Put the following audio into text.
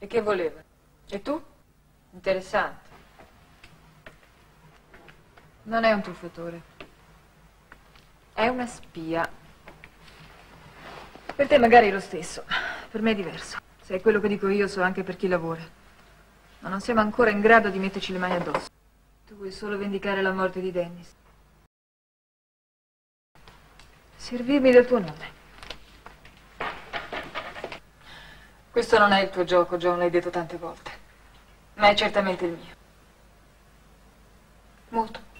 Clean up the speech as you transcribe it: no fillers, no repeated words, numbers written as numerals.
E che voleva? E tu? Interessante. Non è un truffatore. È una spia. Per te magari è lo stesso. Per me è diverso. Se è quello che dico io, so anche per chi lavora. Ma non siamo ancora in grado di metterci le mani addosso. Tu vuoi solo vendicare la morte di Dennis. Servirmi del tuo nome. Questo non è il tuo gioco, John, l'hai detto tante volte. Ma è certamente il mio. Molto.